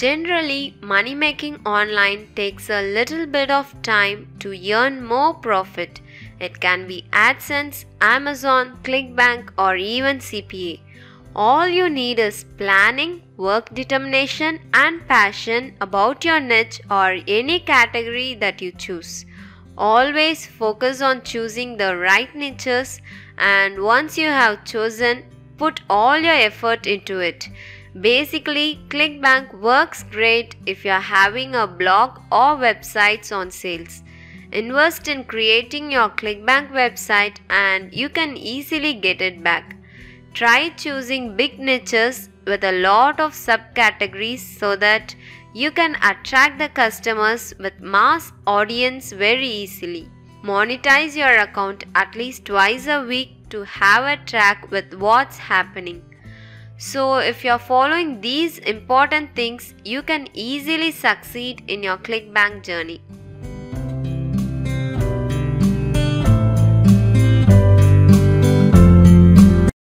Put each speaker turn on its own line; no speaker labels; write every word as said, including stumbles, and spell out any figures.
Generally, money making online takes a little bit of time to earn more profit. It can be AdSense, Amazon, Clickbank, or even C P A. All you need is planning, work determination, and passion about your niche or any category that you choose. Always focus on choosing the right niches, and once you have chosen, put all your effort into it. Basically, Clickbank works great if you are having a blog or websites on sales. Invest in creating your Clickbank website and you can easily get it back. Try choosing big niches with a lot of subcategories so that you can attract the customers with mass audience very easily. Monetize your account at least twice a week to have a track with what's happening. So if you're following these important things, you can easily succeed in your Clickbank journey.